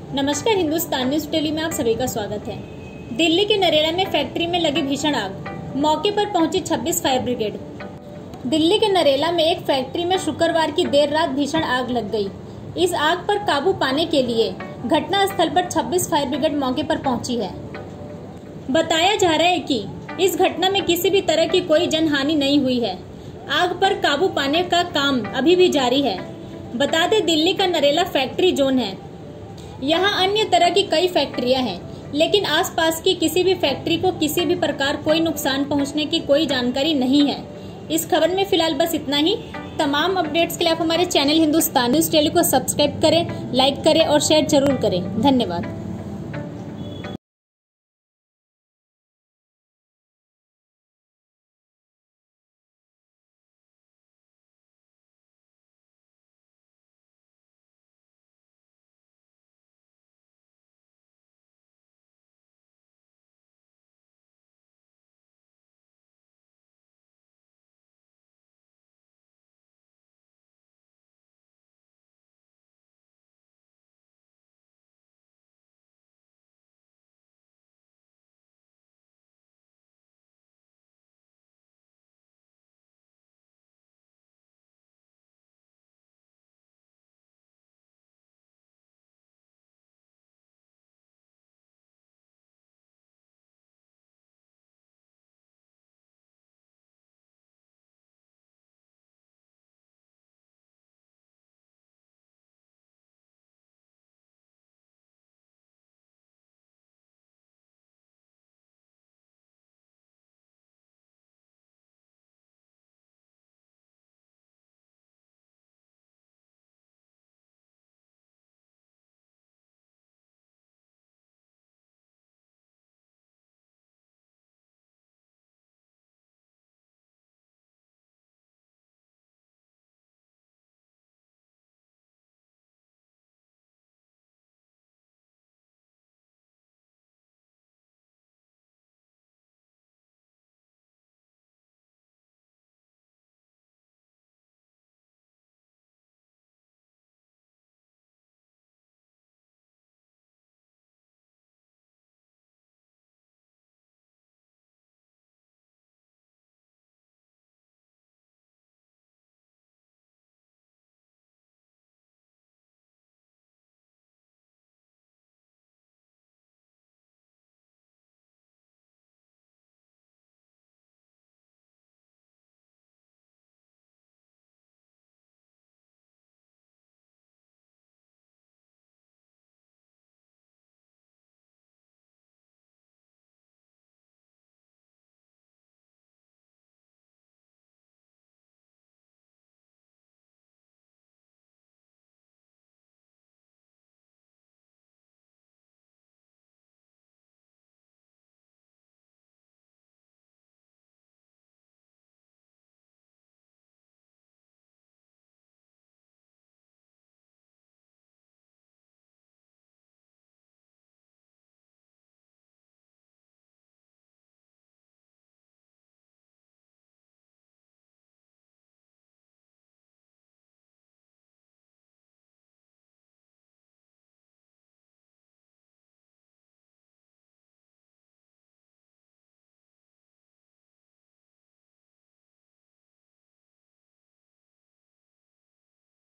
नमस्कार, Hindustan news daily में आप सभी का स्वागत है। दिल्ली के नरेला में फैक्ट्री में लगी भीषण आग, मौके पर पहुंची 26 फायर ब्रिगेड। दिल्ली के नरेला में एक फैक्ट्री में शुक्रवार की देर रात भीषण आग लग गई। इस आग पर काबू पाने के लिए घटना स्थल पर 26 फायर ब्रिगेड मौके पर पहुंची है। बताया जा रहा है कि इस घटना में किसी भी तरह की कोई जनहानि नहीं हुई है। आग पर काबू पाने का काम अभी भी जारी है। बता दें, दिल्ली का नरेला फैक्ट्री जोन है। यहाँ अन्य तरह की कई फैक्ट्रियां हैं, लेकिन आसपास की किसी भी फैक्ट्री को किसी भी प्रकार कोई नुकसान पहुंचने की कोई जानकारी नहीं है। इस खबर में फिलहाल बस इतना ही। तमाम अपडेट्स के लिए आप हमारे चैनल हिंदुस्तान न्यूज डेली को सब्सक्राइब करें, लाइक करें और शेयर जरूर करें। धन्यवाद।